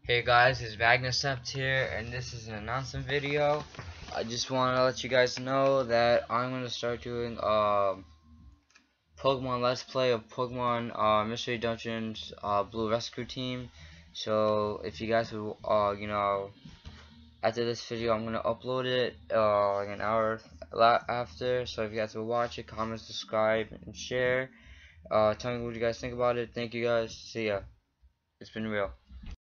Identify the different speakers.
Speaker 1: Hey guys, it's Sept here, and this is an announcement video. I just want to let you guys know that I'm going to start doing Pokemon Let's Play of Pokemon Mystery Dungeons Blue Rescue Team. So if you guys would, after this video, I'm going to upload it like an hour after. So if you guys will watch it, comment, subscribe, and share. Tell me what you guys think about it. Thank you guys. See ya. It's been real.